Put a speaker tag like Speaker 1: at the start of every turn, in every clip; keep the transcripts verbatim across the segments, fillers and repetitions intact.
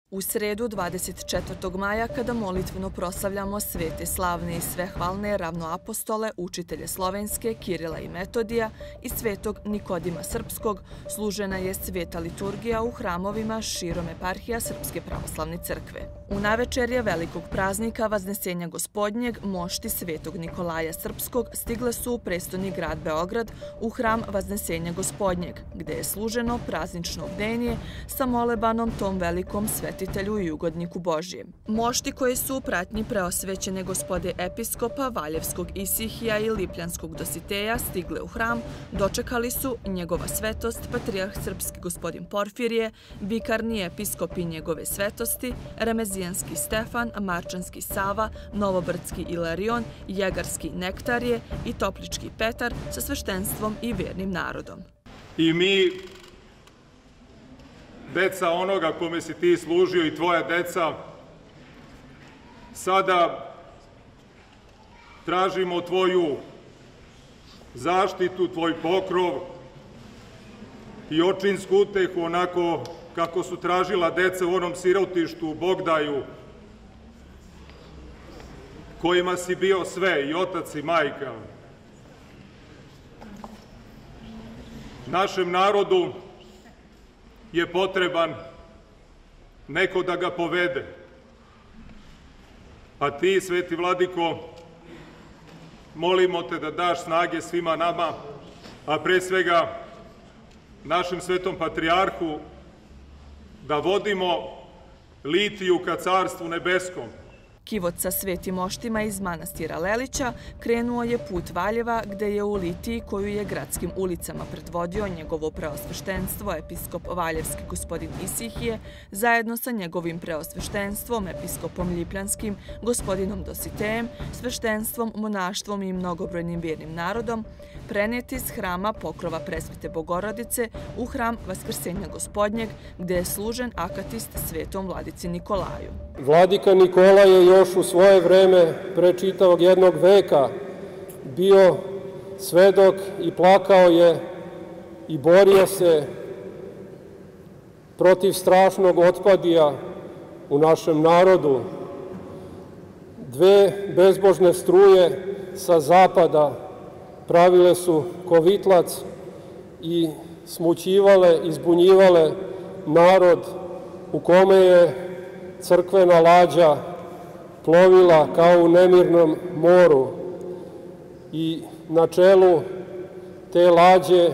Speaker 1: U sredu dvadeset četvrtog maja, kada molitveno proslavljamo svete, slavne i svehvalne ravnoapostole, učitelje slovenske, Kirila i Metodija i svetog Nikodima Srpskog, služena je sveta liturgija u hramovima širom eparhija Srpske pravoslavne crkve. U navečerje velikog praznika Vaznesenja Gospodnjeg, mošti svetog Nikolaja Srpskog stigle su u prestoni grad Beograd u hram Vaznesenja Gospodnjeg, gde je služeno praznično bdenje sa molebanom tom velikom svetitelju i ugodniku Božijem. Mošti koji su u pratnji preosvećene gospode episkopa Valjevskog Isihija i Lipljanskog Dositeja stigle u hram, dočekali su njegova svetost, patrijarh srpski gospodin Porfirije, vikarni episkopi njegove svetosti, Remezijanski Stefan, Marčanski Sava, Novobrdski Ilarion, Jegarski Nektarije i Toplički Petar sa sveštenstvom i vernim narodom.
Speaker 2: I mi, deca onoga kome si ti služio i tvoja deca, sada tražimo tvoju zaštitu, tvoj pokrov i očinsku utehu onako kako su tražila deca u onom sirotištu u Bogdaju, kojima si bio sve, i otac i majka. Našem narodu je potreban neko da ga povede. A ti, Sveti Vladiko, molimo te da daš snage svima nama, a pre svega našem svetom patrijarhu, da vodimo litiju ka Carstvu nebeskom.
Speaker 1: Kivot sa svetim moštima iz manastira Lelića krenuo je put Valjeva, gde je u litiji koju je gradskim ulicama predvodio njegovo preosveštenstvo, episkop Valjevski gospodin Isihije, zajedno sa njegovim preosveštenstvom, episkopom Lipljanskim, gospodinom Dositejem, sveštenstvom, monaštvom i mnogobrojnim vjernim narodom, preneti iz hrama pokrova Presvete Bogorodice u hram Vaskrsenja Gospodnjeg, gde je služen akatist svetom vladici Nikolaju.
Speaker 3: Vladika Nikola je još u svoje vreme, pre čitavog jednog veka, bio svedok i plakao je i borio se protiv strašnog otpadija u našem narodu. Dve bezbožne struje sa zapada pravile su kovitlac i smućivale, izbunjivale narod u kome je crkvena lađa plovila kao u nemirnom moru i na čelu te lađe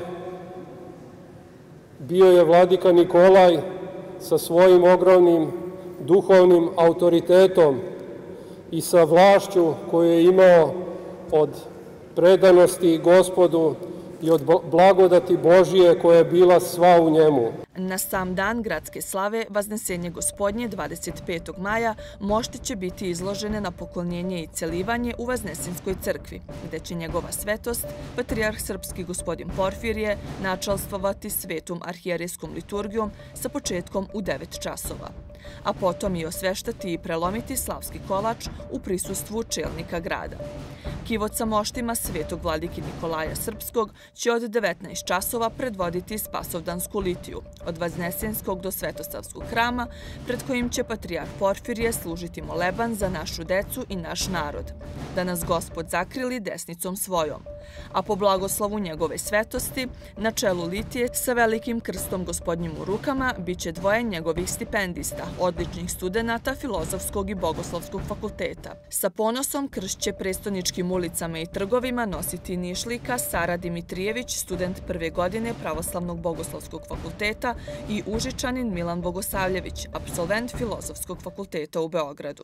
Speaker 3: bio je vladika Nikolaj sa svojim ogromnim duhovnim autoritetom i sa vlašću koju je imao od predanosti Gospodu i od blagodati Božije koja je bila sva u njemu.
Speaker 1: Na sam dan gradske slave Vaznesenje Gospodnje dvadeset petog maja mošti će biti izložene na poklonjenje i celivanje u Vaznesenskoj crkvi, gde će njegova svetost, patrijarh srpski gospodin Porfirije, načalstvovati svetom arhijerejskom liturgijom sa početkom u devet časova, a potom i osveštati i prelomiti slavski kolač u prisustvu čelnika grada. Kivot sa moštima svetog vladike Nikolaja Srpskog će od devetnaest časova predvoditi Spasovdansku litiju, od Vaznesenskog do Svetosavskog hrama, pred kojim će patrijarh Porfirije služiti moleban za našu decu i naš narod, da nas Gospod zakrili desnicom svojom. A po blagoslovu njegove svetosti, na čelu litije sa velikim krstom Gospodnjim u rukama, bit će dvoje njegovih stipendista, odličnih studenata Filozofskog i Bogoslovskog fakulteta. Sa ponosom krst će prestoničkim ulicama i trgovima nositi Nišlika Sara Dimitrijević, student prve godine Pravoslavnog Bogoslovskog fakulteta, i Užičanin Milan Bogosavljević, apsolvent Filozofskog fakulteta u Beogradu.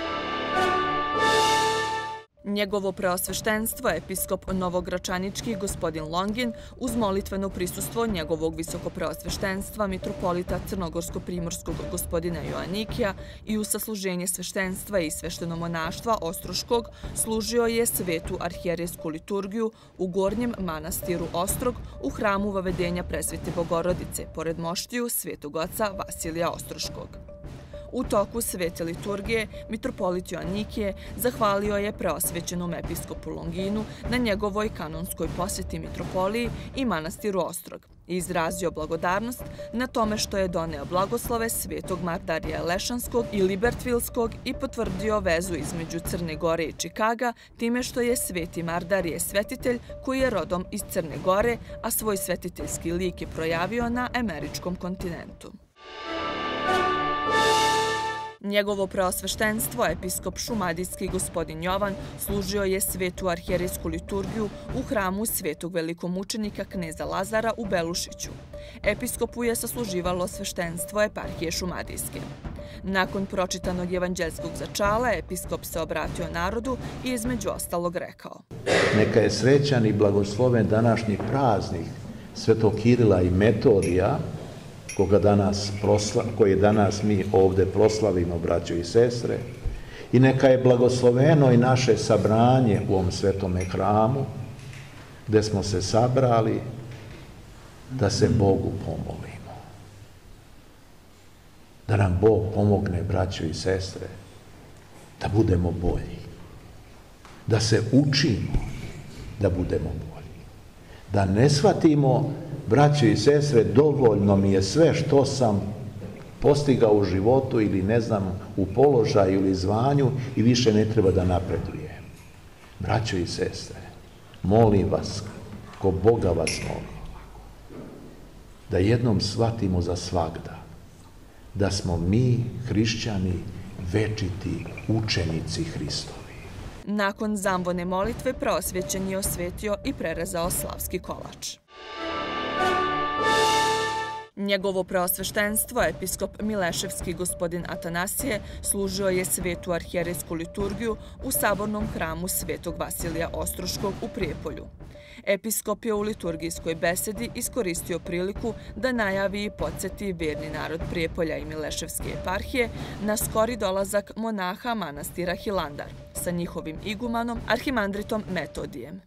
Speaker 1: Njegovo preosveštenstvo, episkop Novogračanički gospodin Longin, uz molitveno prisustvo njegovog visokopreosveštenstva mitropolita Crnogorsko-primorskog gospodina Joanikija i u sasluženje sveštenstva i sveštenomonaštva Ostroškog služio je svetu arhijerejsku liturgiju u Gornjem manastiru Ostrog u hramu Vavedenja Presvete Bogorodice, pored moštiju svetog oca Vasilija Ostroškog. U toku svete liturgije mitropolit Joanikije zahvalio je preosvećenom episkopu Longinu na njegovoj kanonskoj posjeti mitropoliji i manastiru Ostrog, i izrazio blagodarnost na tome što je doneo blagoslove svetog Mardarija Lešanskog i Libertvilskog i potvrdio vezu između Crne Gore i Čikaga time što je sveti Mardarije svetitelj koji je rodom iz Crne Gore, a svoj svetiteljski lik je projavio na američkom kontinentu. Njegovo preosveštenstvo, episkop šumadijski gospodin Jovan, služio je svetu arhijerejsku liturgiju u hramu svetog velikomučenika kneza Lazara u Belušiću. Episkopu je sasluživalo sveštenstvo eparhije šumadijske. Nakon pročitanog evanđeljskog začala, episkop se obratio narodu i između ostalog rekao:
Speaker 4: Neka je srećan i blagosloven današnji praznik svetog Kirila i Metodija, koga danas prosla, koje danas mi ovde proslavimo, braćo i sestre, i neka je blagosloveno i naše sabranje u ovom svetome hramu, gde smo se sabrali da se Bogu pomolimo. Da nam Bog pomogne, braćo i sestre, da budemo bolji, da se učimo da budemo bolji, da ne shvatimo, braćo i sestre, dovoljno mi je sve što sam postigao u životu ili ne znam u položaju ili zvanju i više ne treba da napredujem. Braćo i sestre, molim vas, ko Boga vas molim, da jednom shvatimo za svagda da smo mi, hrišćani, večiti učenici Hristovi.
Speaker 1: Nakon zambone molitve preosvećen je osvetio i prerezao slavski kolač. Njegovo preosveštenstvo, episkop Mileševski gospodin Atanasije, služio je svetu arhijerejsku liturgiju u sabornom hramu svetog Vasilija Ostroškog u Prijepolju. Episkop je u liturgijskoj besedi iskoristio priliku da najavi i podsjeti verni narod Prijepolja i Mileševske eparhije na skori dolazak monaha manastira Hilandar sa njihovim igumanom, arhimandritom Metodijem.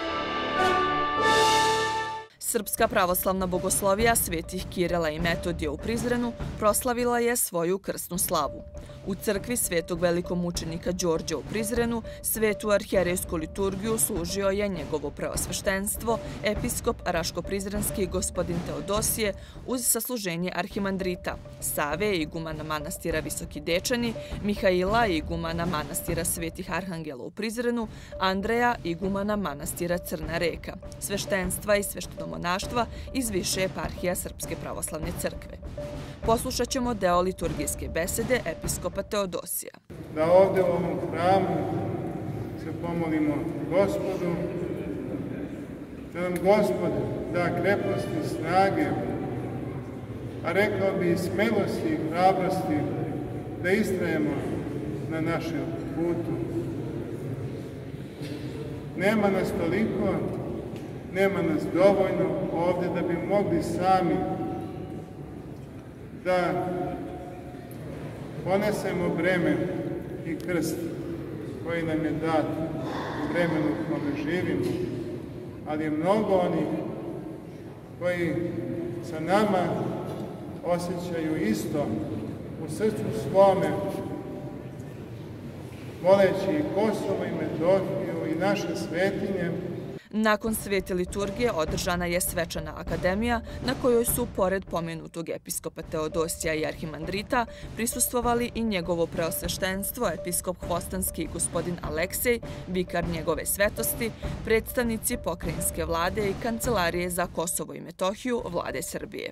Speaker 1: Srpska pravoslavna bogoslovija svetih Kirila i Metodija u Prizrenu proslavila je svoju krsnu slavu. U crkvi svetog velikomučenika Đorđa u Prizrenu svetu arhijerejsku liturgiju služio je njegovo preosveštenstvo, episkop Raško-Prizrenski gospodin Teodosije uz sasluženje arhimandrita, Save, igumana manastira Visoki Dečani, Mihaila, igumana manastira Svetih Arhangela u Prizrenu, Andreja, igumana manastira Crna reka, sveštenstva i sveštenomonaštva iz više eparhija Srpske pravoslavne crkve. Poslušat ćemo deo liturgijske besede episkopa Teodosija.
Speaker 5: Da ovde u ovom hramu se pomolimo Gospodu, da nam Gospod da kreposti i snage, a rekao bi i smelosti i hrabrosti da istrajemo na našem putu. Nema nas toliko, nema nas dovoljno ovde da bi mogli sami da ponesemo breme i krst koji nam je dat u vremenu u kome živimo, ali je mnogo onih koji sa nama osjećaju isto u srcu svome, moleći i Kosovo i Metohiju i naše svetinje.
Speaker 1: Nakon svete liturgije održana je svečana akademija na kojoj su, pored pomenutog episkopa Teodosija i arhimandrita, prisustvovali i njegovo preosveštenstvo, episkop Hvostanski gospodin Aleksej, vikar njegove svetosti, predstavnici pokrajinske vlade i Kancelarije za Kosovo i Metohiju vlade Srbije.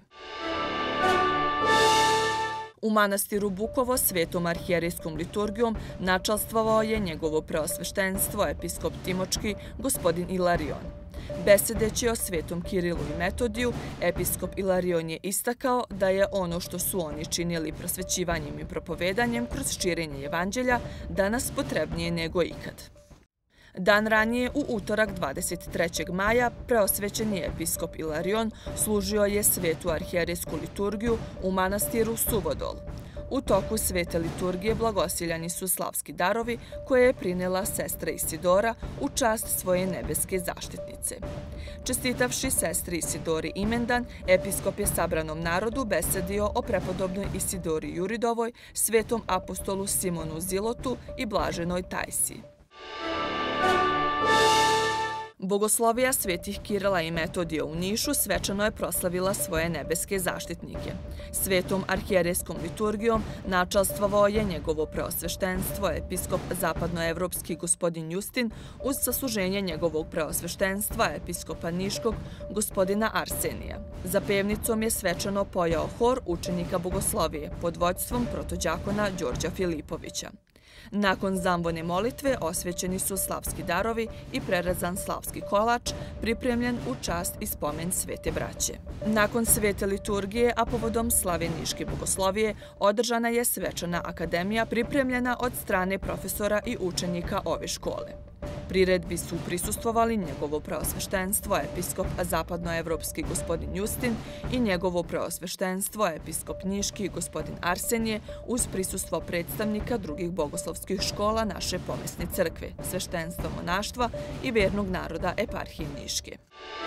Speaker 1: U manastiru Bukovo svetom arhijerejskom liturgijom načalstvovao je njegovo preosveštenstvo, episkop Timočki, gospodin Ilarion. Besedeći o svetom Kirilu i Metodiju, episkop Ilarion je istakao da je ono što su oni činili prosvećivanjem i propovedanjem kroz širenje evanđelja danas potrebnije nego ikad. Dan ranije, u utorak dvadeset trećeg maja, preosvećeni episkop Ilarion služio je svetu arhijerejsku liturgiju u manastiru Suvodol. U toku svete liturgije blagosiljani su slavski darovi koje je prinela sestra Isidora u čast svoje nebeske zaštitnice. Čestitavši sestri Isidori imendan, episkop je sabranom narodu besedio o prepodobnoj Isidori Juridovoj, svetom apostolu Simonu Zilotu i blaženoj Tajsi. Bogoslovija svetih Kirila i Metodija u Nišu svečano je proslavila svoje nebeske zaštitnike. Svetom arhijerejskom liturgijom načalstvovao je njegovo preosveštenstvo, episkop zapadnoevropski gospodin Justin, uz sasluženje njegovog preosveštenstva, episkopa Niškog gospodina Arsenija. Za pevnicom je svečano pojao hor učenika bogoslovije pod vođstvom protođakona Đorđa Filipovića. Nakon zambone molitve osvećeni su slavski darovi i prerezan slavski kolač, pripremljen u čast i spomen svete braće. Nakon svete liturgije, a povodom slave Niške bogoslovije, održana je svečana akademija pripremljena od strane profesora i učenika ove škole. Priredbi su prisustvovali njegovo preosveštenstvo, episkop zapadnoevropski gospodin Justin i njegovo preosveštenstvo, episkop Niški gospodin Arsenije, uz prisustvo predstavnika drugih bogoslovskih škola naše pomesne crkve, sveštenstva monaštva i vernog naroda eparhije Niške.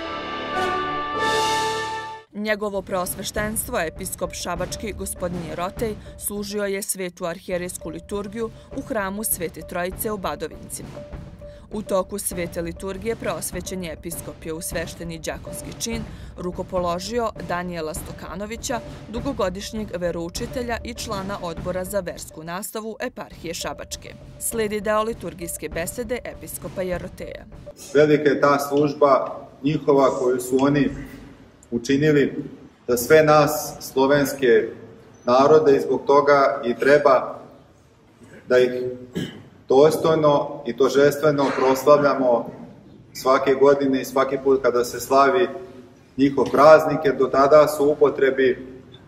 Speaker 1: Njegovo preosveštenstvo, episkop šabački gospodin Jerotej, služio je svetu arhijerejsku liturgiju u hramu Svete Trojice u Badovincima. U toku svete liturgije preosvećen je episkop je u svešteni đakonski čin rukopoložio Danijela Stokanovića, dugogodišnjeg veroučitelja i člana odbora za versku nastavu eparhije Šabačke. Slijedi deo liturgijske besede episkopa Jeroteja.
Speaker 6: Velika je ta služba njihova koju su oni učinili za sve nas slovenske narode i zbog toga i treba da ih dostojno i tožestveno proslavljamo svake godine i svaki put kada se slavi njihov praznik, jer do tada su u upotrebi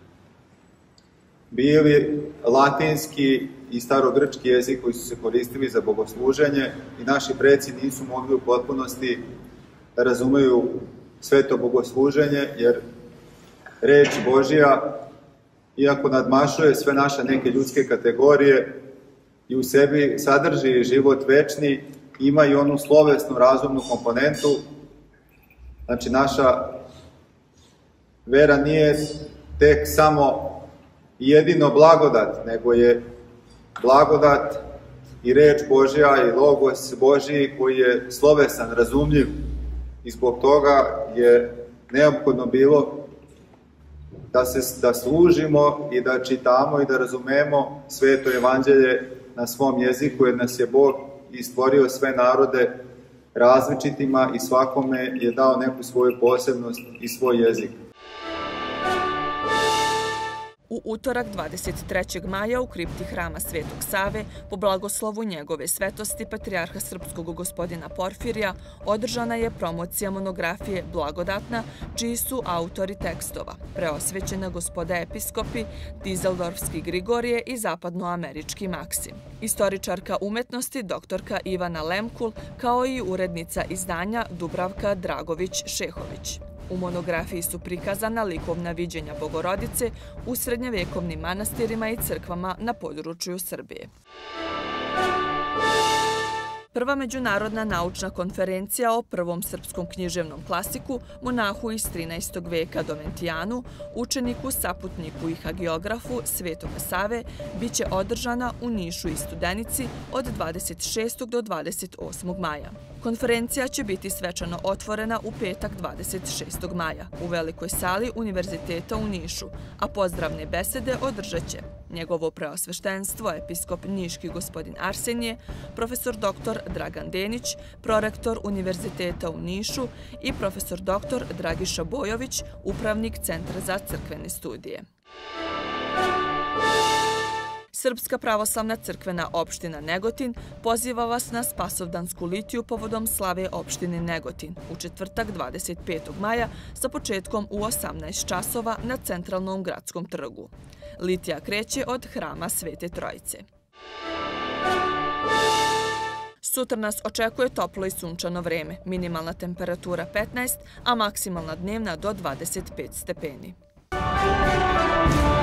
Speaker 6: bili latinski i starogrčki jezik koji su se koristili za bogosluženje i naši preci nisu mogli u potpunosti da razumeju sveto bogosluženje, jer reč Božja, iako nadmašuje sve naše neke ljudske kategorije, i u sebi sadrži život večni, ima i onu slovesnu razumnu komponentu. Znači, naša vera nije tek samo jedino blagodat, nego je blagodat i reč Božja i logos Božji koji je slovesan, razumljiv. I zbog toga je neophodno bilo da se da služimo i da čitamo i da razumemo sveto evanđelje na svom jeziku, jer nas je Bog i stvorio sve narode različitima i svakome je dao neku svoju posebnost i svoj jezik.
Speaker 1: U utorak dvadeset trećeg maja u kripti hrama Svetog Save, po blagoslovu njegove svetosti patrijarha srpskog gospodina Porfirija, održana je promocija monografije Blagodatna, čiji su autori tekstova preosvećena gospoda episkopi Dizeldorfski Grigorije i zapadnoamerički Maksim, istoričarka umetnosti doktorka Ivana Lemkul, kao i urednica izdanja Dubravka Dragović-Šehović. U monografiji su prikazana likovna viđenja Bogorodice u srednjevekovnim manastirima i crkvama na području Srbije. Prva međunarodna naučna konferencija o prvom srpskom književnom klasiku, monahu iz trinaestog veka Doventijanu, učeniku, saputniku i hagiografu Svetoga Save, bit će održana u Nišu i Studenici od dvadeset šestog do dvadeset osmog maja. Konferencija će biti svečano otvorena u petak dvadeset šestog maja u velikoj sali Univerziteta u Nišu, a pozdravne besede održat će njegovo preosveštenstvo, episkop Niški gospodin Arsenije, profesor doktor Dragan Denić, prorektor Univerziteta u Nišu i profesor doktor Dragiša Bojović, upravnik Centra za crkvene studije. Srpska pravoslavna crkvena opština Negotin poziva vas na Spasovdansku litiju povodom slave opštine Negotin u četvrtak dvadeset petog maja sa početkom u osamnaest časova na centralnom gradskom trgu. Litija kreće od hrama Svete Trojice. Sutra nas očekuje toplo i sunčano vreme, minimalna temperatura petnaest, a maksimalna dnevna do dvadeset pet stepeni.